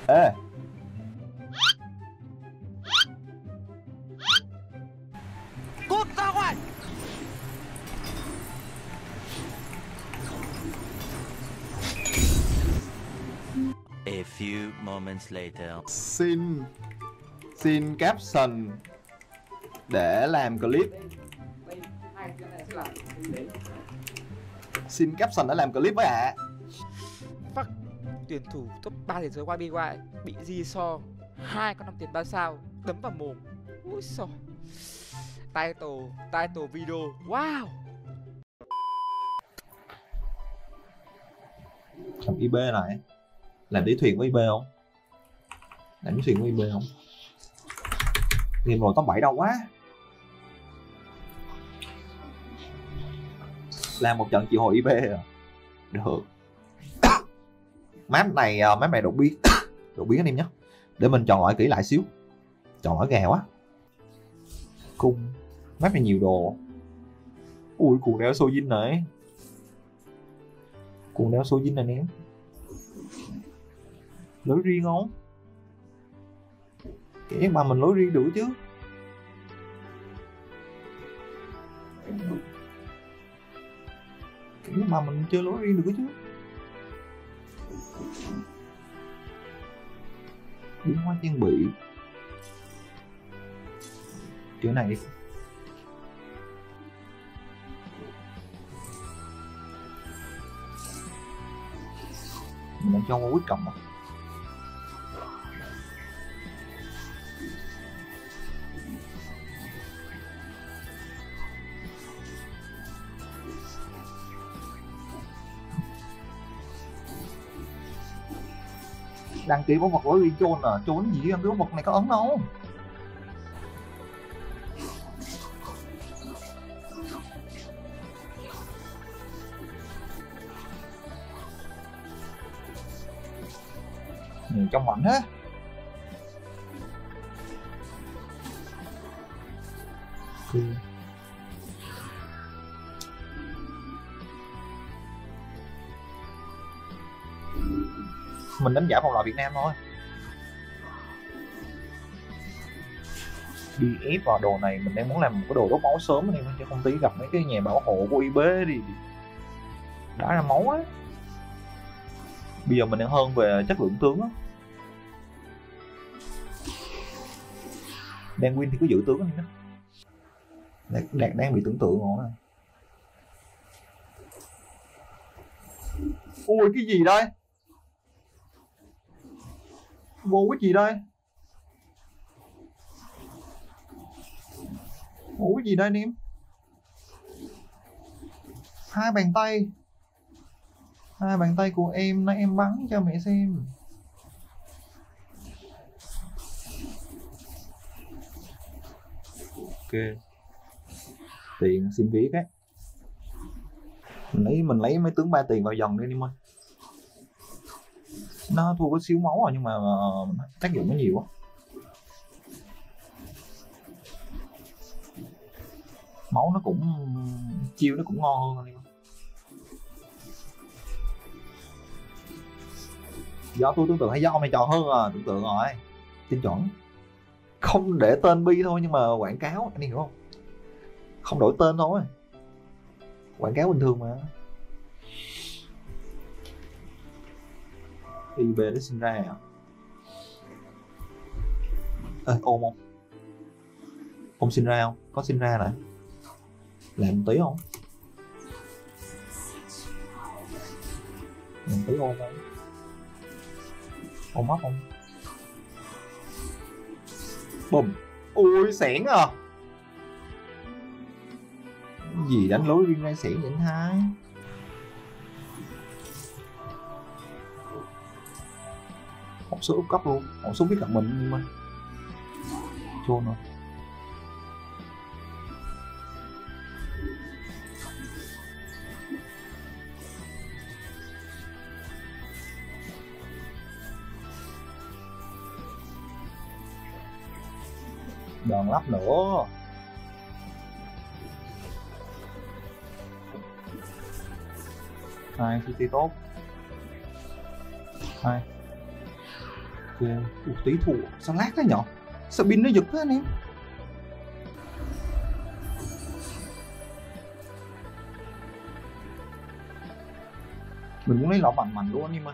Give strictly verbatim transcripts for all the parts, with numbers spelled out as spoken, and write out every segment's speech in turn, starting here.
Ê. Cút ra ngoài. A few moments later. Xin Xin caption để làm clip. Xin caption để làm clip với ạ. À. Fuck. Tuyển thủ top ba thế giới Y B Y bị Jisoo hai con năm tiền ba sao đấm vào mồm. Úi xời. Title Title video. Wow. Làm i bê này. Làm đi thuyền với i bê không? Làm đi thuyền với i bê không? Game rồi top bảy đâu quá. Làm một trận chịu hồi i bê à? Được. Map này map này đột biến. Đột biến anh em nhé. Để mình chọn loại kỹ lại xíu. Chọn loại gà quá. Cung. Map này nhiều đồ. Ui cuồng đeo Sojin này. Cuồng đeo Sojin này nè. Lối riêng không? Kể mà mình lối riêng được chứ. Kể mà mình chơi lối riêng được chứ. Biến hóa trang bị. Chỗ này đi. Mình đang cho qua quýt cộng à. Đăng ký bảo vật lối riêng chôn à. Chôn gì đăng ký bảo vật này có ấn đâu. Nhìn trong mạnh hết. Ừ. Mình đánh giá vòng loại Việt Nam thôi. Đi ép vào đồ này mình đang muốn làm một cái đồ đốt máu sớm nên cho công ty gặp mấy cái nhà bảo hộ của i bê đi đã ra máu á. Bây giờ mình đang hơn về chất lượng tướng á. Đang win thì cứ giữ tướng đi. Đạt, Đạt đang bị tưởng tượng rồi. Ui cái gì đây? Vô cái gì đây? Ủa cái gì đây anh em? Hai bàn tay. Hai bàn tay của em nãy em bắn cho mẹ xem. Ok. Tiền xin ví cái. Mình lấy mình lấy mấy tướng ba tiền vào dòng đi anh em ơi. Nó thua có xíu máu rồi nhưng mà uh, tác dụng nó nhiều quá. Máu nó cũng chiêu nó cũng ngon hơn anh em. Do tôi tưởng tượng hay do mày chọn hơn à? Tưởng tượng rồi. Tin chuẩn. Không để tên bi thôi nhưng mà quảng cáo anh hiểu không? Không đổi tên thôi. Quảng cáo bình thường mà. i bê nó sinh ra à? Ê, ôm không? Ôm sinh ra không? Có sinh ra này. Làm một tí không? Làm một tí ôm không? Ôm mắt không? Bùm. Ui xẻn à. Gì đánh lối riêng ra xẻn vậy hai. Một số úp cấp luôn. Một số biết gặp mình nhưng mà chôn rồi. Đòn lắp nữa. Hai xê tê tốt. Hai. Ok. Ủa, tí thua. Sao lát thế nhở? Sao pin nó giật thế anh em? Mình muốn lấy lọ mạnh mạnh luôn anh em ơi.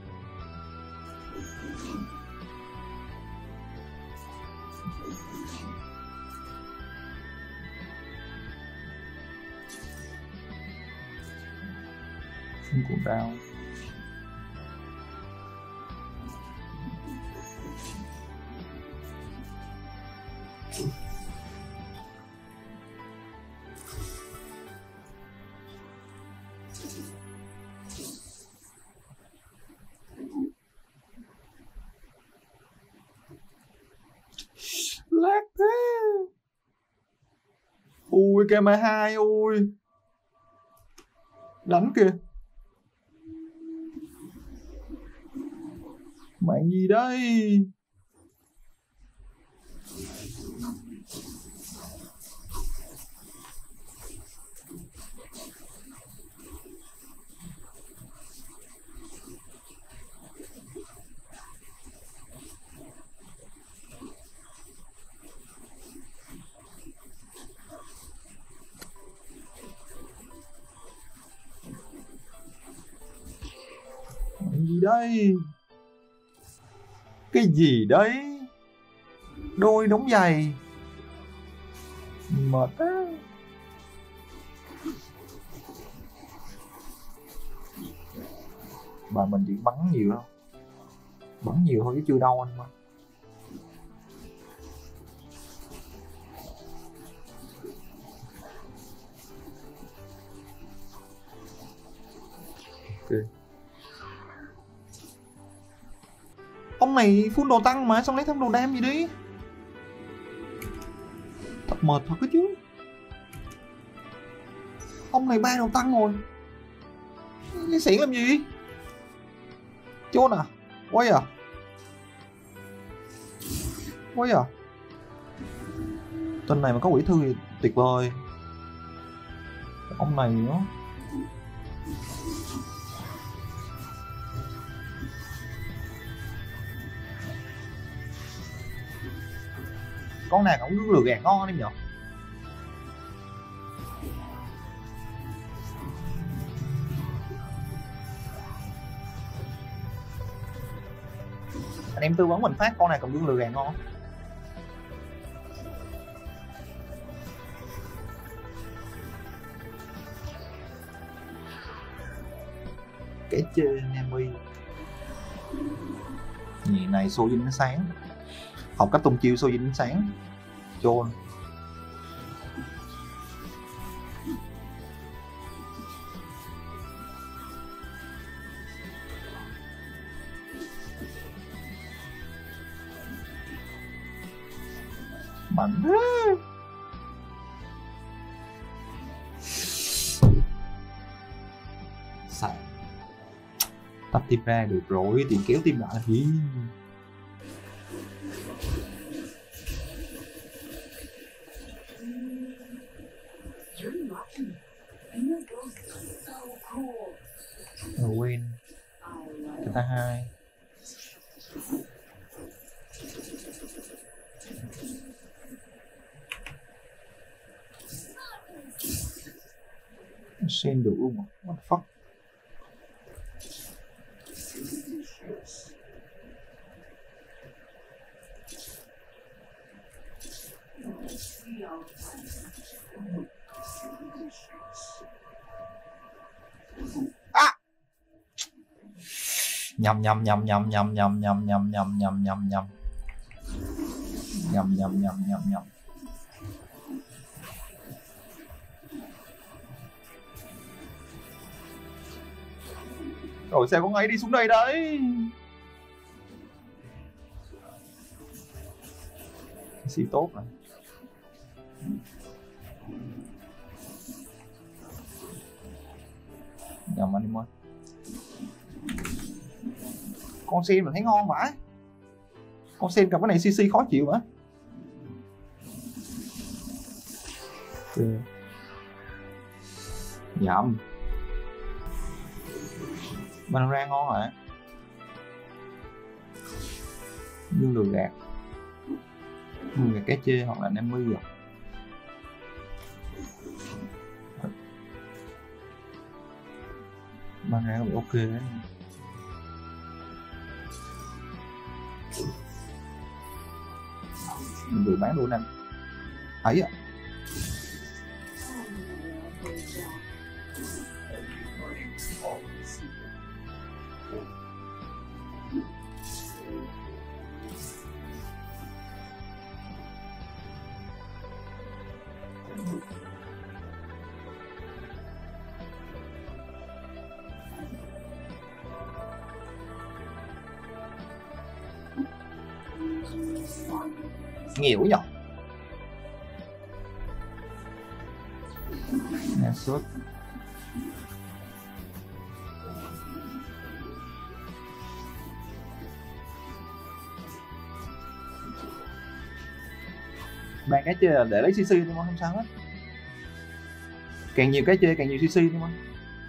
Không còn đau. Lát thế. Ui K M hai ui. Đánh kìa. Mạng gì đây? Mạng gì đây? Cái gì đấy? Đôi đóng giày. Mệt á. Bà mình chỉ bắn nhiều đâu. Bắn nhiều thôi chứ chưa đau anh mà. Ok. Ông này full đồ tăng mà, xong lấy thêm đồ đam gì đi. Thật mệt thật cái chứ. Ông này ba đồ tăng rồi. Cái xỉn làm gì? Chôn à? Quay à? Quay à? Tên này mà có quỷ thư thì tuyệt vời. Ông này nữa. Con nào cũng cứ lừa gạt ngon em nhở. Anh em tư vấn mình phát con này cũng cứ lừa gạt ngon. Cái trên em ơi. Nhìn này xô dính ánh sáng. Học cách tung chiêu xô dính ánh sáng. Chôn. Mạnh thế. Sạch. Tắt tim ra được rồi, tiền kéo tim lại làm gì. Rồi quên. Cái ta hai. Xuyên được luôn. What the fuck. À. Nhầm nhầm nhầm nhầm nhầm nhầm nhầm nhầm nhầm nhầm nhầm nhầm nhầm nhầm nhầm nhầm nhầm. Rồi xe con ấy đi xuống đây đấy. Xì tốt rồi. Nhầm anh em ơi. Con sen mình thấy ngon vãi. Con sen cầm cái này xê xê khó chịu hả? Ừ. Nhầm. Mình ra ngon hả? Dương lừa gạt, lừa gạt cá chê hoặc là Nam Mi rồi. Mang ra cũng ok đấy. Mình vừa bán đô năm ấy ạ. Nhiều nhở. Nè sốt. Bán cá chê là để lấy xê xê thôi mà không sao hết. Càng nhiều cá chê càng nhiều xê xê thôi mà.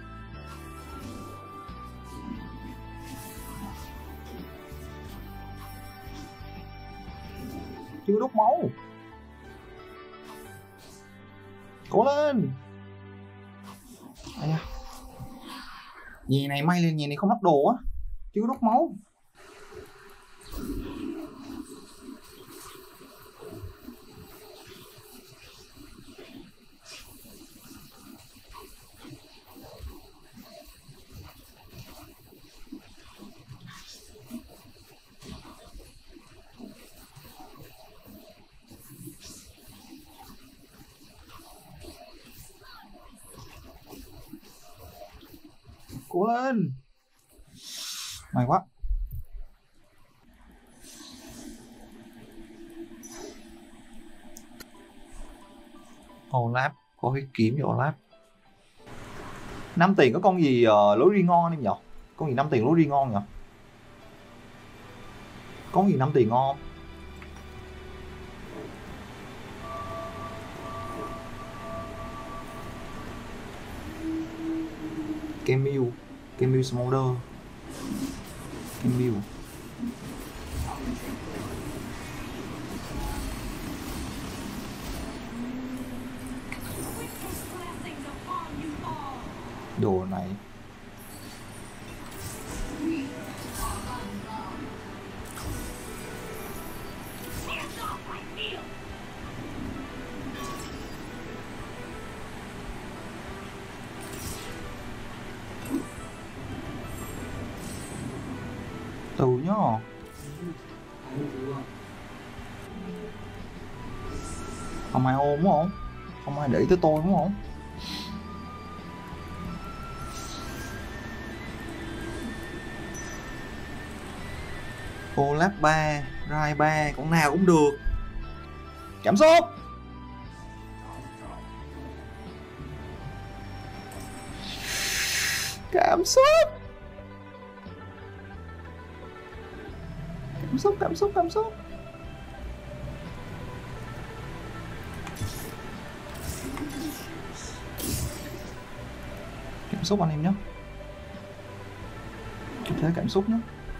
Chưa đốt máu. Cố lên. À, nhà này may lên, nhà này không lắp đồ á. Chưa đốt máu. Cố lên. May quá. Olaf, có cái kiếm với Olaf. năm tiền có con gì uh, lối đi ngon em nhỉ? Con gì năm tiền lối đi ngon nhỉ? Có gì năm tiền ngon? Camille, Camille Smolder, Camille. Đồ này. Từ nhá. Không ai ôm đúng không? Không ai để ý tới tôi đúng không? Olaf ba, Rai ba, con nào cũng được. Cảm xúc. Cảm xúc. Cảm xúc, cảm xúc, cảm xúc. Cảm xúc anh em nhé. Cái thế cảm xúc nhé.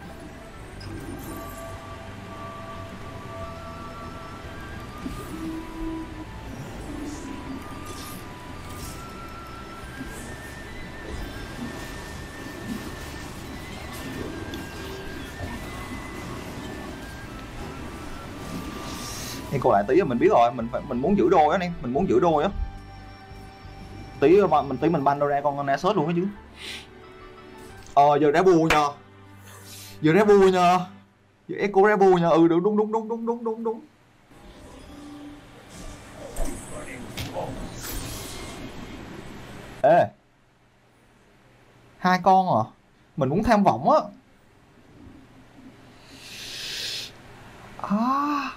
Thì còn lại tí là mình biết rồi, mình phải mình muốn giữ đôi á anh em, mình muốn giữ đôi á. Tí mà mình tí mình ban đâu ra con Nasus luôn á chứ. Ờ giờ ra bù nhờ. Giờ ra bù nhờ. Giờ Echo ra bù nhờ. Ừ đúng đúng đúng đúng đúng đúng đúng đúng. Ê. Hai con à? Mình muốn tham vọng á. À.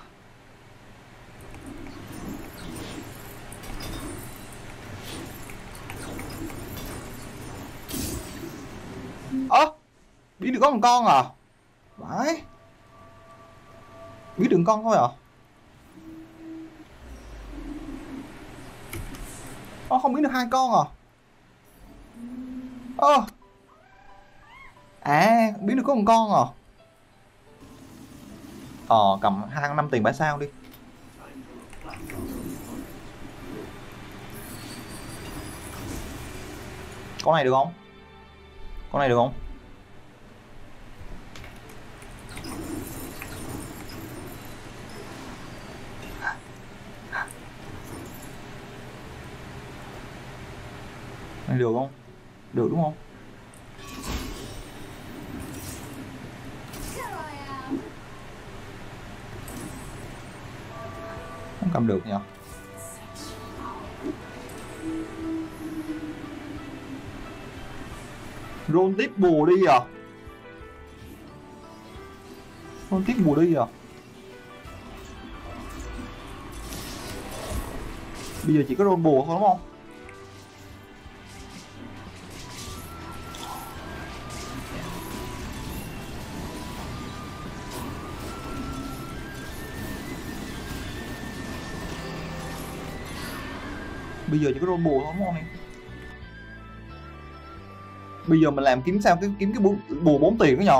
Ơ à, biết được có một con à? Đấy. Biết được con thôi à? Ơ à, không biết được hai con à? Ơ à. À biết được có một con à? Ờ cầm hai năm tiền bảy sao đi. Con này được không? Con này được không? Này được không? Được đúng không? Không cầm được nhỉ? Roll tiếp bù đi à? Roll tiếp bù đi à? Bây giờ chỉ có roll bù thôi đúng không? Bây giờ chỉ có roll bù thôi đúng không em? Bây giờ mình làm kiếm sao cái kiếm cái bù, bù bốn tiền đó nhờ.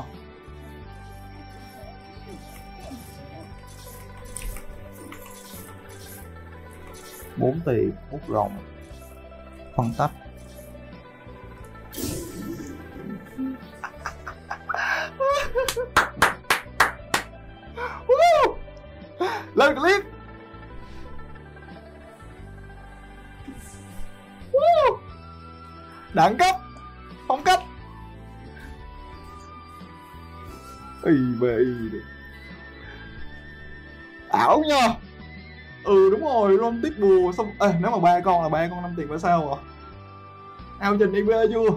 bốn tiền hút rồng phân tách. Lên clip. Đẳng cấp phong cách y về y ảo nha. Ừ đúng rồi, roll tiếp bùa xong. Ê, nếu mà ba con là ba con năm tiền phải sao rồi? Ao trình i bê chưa?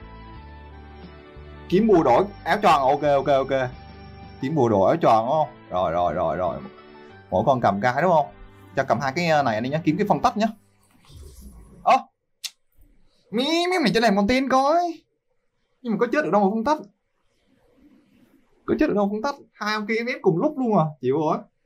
Kiếm bùa đổi áo tròn. Ok ok ok. Kiếm bùa đổi áo tròn đúng không? Rồi rồi rồi rồi. Mỗi con cầm cái đúng không? Cho cầm hai cái này đi nhá, kiếm cái phân tách nhá. Ơ à, mí mí này cho làm content coi. Nhưng mà có chết được đâu mà phân tách. Có chết được đâu phân tách. Hai ông kia ép cùng lúc luôn à. Chịu rồi.